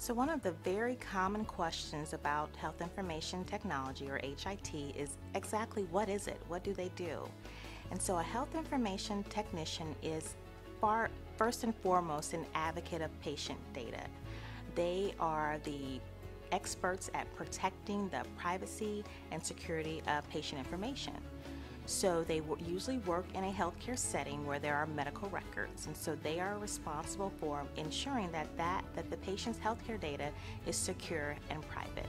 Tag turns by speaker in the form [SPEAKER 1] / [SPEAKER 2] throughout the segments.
[SPEAKER 1] So one of the very common questions about health information technology, or HIT, is exactly what is it? What do they do? And so a health information technician is first and foremost an advocate of patient data. They are the experts at protecting the privacy and security of patient information. So they usually work in a healthcare setting where there are medical records, and so they are responsible for ensuring that the patient's healthcare data is secure and private.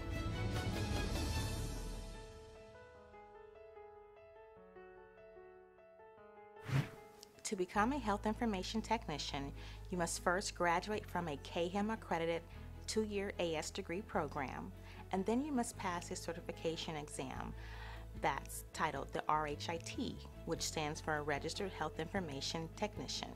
[SPEAKER 1] To become a health information technician, you must first graduate from a CAHIM accredited 2-year AS degree program, and then you must pass a certification exam that's titled the RHIT, which stands for a Registered Health Information Technician.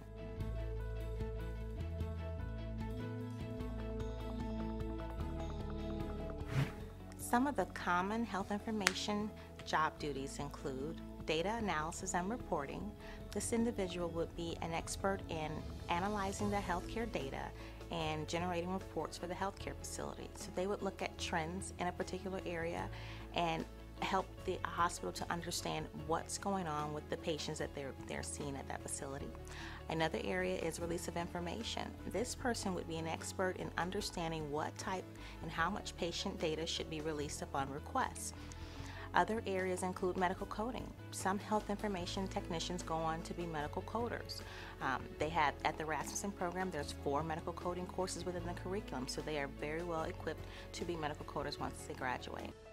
[SPEAKER 1] Some of the common health information job duties include data analysis and reporting. This individual would be an expert in analyzing the healthcare data and generating reports for the healthcare facility. So they would look at trends in a particular area and help the hospital to understand what's going on with the patients that they're seeing at that facility. Another area is release of information. This person would be an expert in understanding what type and how much patient data should be released upon request. Other areas include medical coding. Some health information technicians go on to be medical coders. They have, at the Rasmussen program, there's 4 medical coding courses within the curriculum, so they are very well equipped to be medical coders once they graduate.